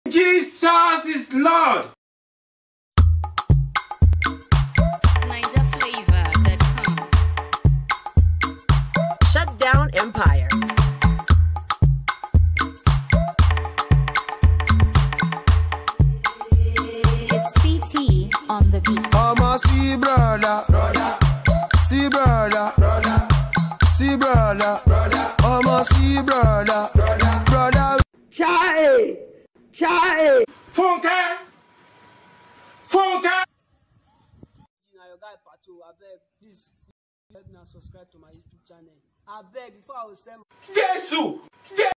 Jesus is Lord. NigerFlavor.com. Shut down Empire. It's CT on the beat. I'm a see brother, see brother, see brother, I'm a see brother, brother. Chai. Funke. Now your guy Pato, I beg, please help me and subscribe to my YouTube channel. I beg before I will send Jesus.